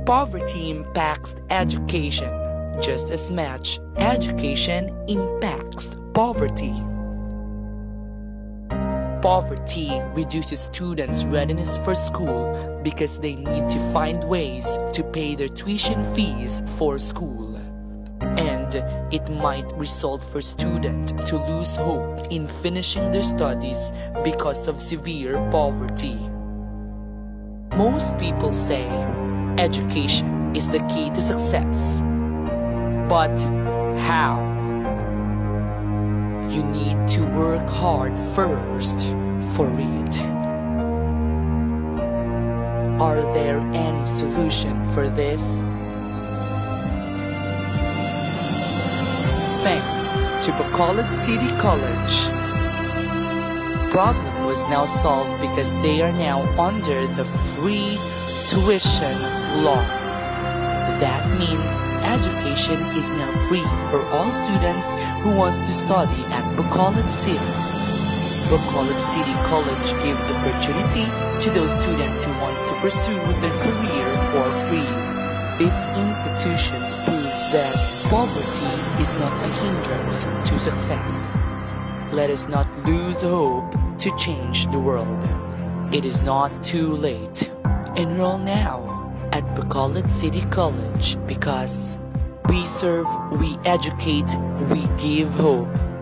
Poverty impacts education just as much education impacts poverty. Poverty reduces students' readiness for school because they need to find ways to pay their tuition fees for school. And it might result for students to lose hope in finishing their studies because of severe poverty. Most people say education is the key to success. But how? You need to work hard first for it. Are there any solution for this? Thanks to Bacolod City College, problem was now solved because they are now under the free tuition law. That means education is now free for all students who wants to study at Bacolod City. Bacolod City College gives opportunity to those students who wants to pursue their career for free. This institution proves that poverty is not a hindrance to success. Let us not lose hope to change the world. It is not too late. Enroll now at Bacolod City College because we serve, we educate, we give hope.